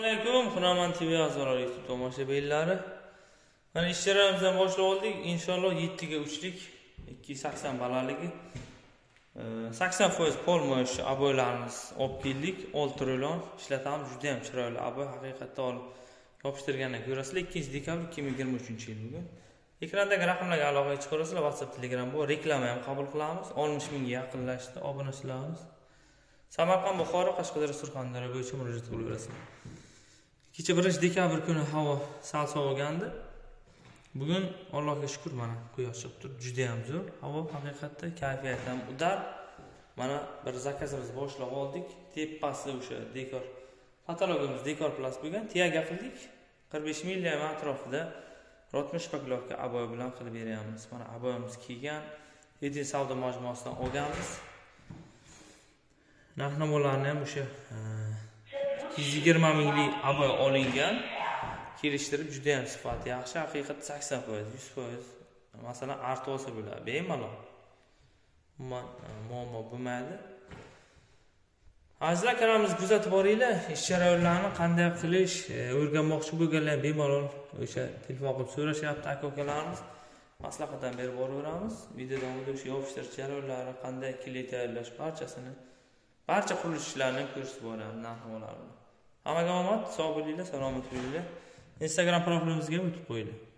Assalomu alaykum, Xunoman TV a'zolari, YouTube tomoshabinlari. Mana ishchilarimizdan boshlab oldik. Inshaalloh 7 ga 3lik 280 balandligi 80% polmosh aboylarimiz olib keldik. 6 rulon ishlatamiz. Juda ham chiroyli aboy, haqiqatda olib yopishtirgandan ko'rasizlar. 2-dekabr 2023-yil bugun. Ekrandagi raqamlarga aloqa chiqarasizlar. WhatsApp, Telegram bu reklama ham qabul qilamiz. 60 mingga yaqinlashdi obunachilarimiz. Samarqand, Buxoro, Qashqadaryo, Surxondaryo bo'yicha murojaat qilaverasizlar. Kecha 1-dekabr kuni havo sal sovigandi. Bugun Allohga shukr, mana quyosh chiqib turibdi, juda ham zo'r. Havo haqiqatda kayfiyat ham udar. Mana bir zakazimizni boshlab oldik. Tepasi o'sha dekor. Patologimiz dekor plus bo'lgan. Tiyaga qildik. 45 milliy atrofida rotmish shpaklovka aboy bilan qilib beryapmiz. Mana aboyimiz kiygan. Edin savdo majmuasidan olganmiz. Narx-navolarni ham o'sha 220 minglik aboy olingan. Kelishtirib juda ham sifati yaxshi, haqiqat 80%, 100%. Masalan, artib olsa bo'ladi, bemalol. Muammo bo'lmaydi. Azizlar, kanalimizni kuzatib boringlar. Ish jarayonlarini qanday qilish, o'rganmoqchi bo'lganlar bemalol o'sha telefon qilib so'rashyapti aka-ukalarimiz. Maslahat ham berib boraveramiz. Video davomida o'sha yopishtirish jarayonlari, qanday klit tayyorlash barchasini, barcha qurilish ishlarini ko'rsatib boramiz, narx-navolarni. Hammaga omad, sog' bo'linglar, salomat bo'linglar. Instagram profilimizga o'tib qo'yinglar.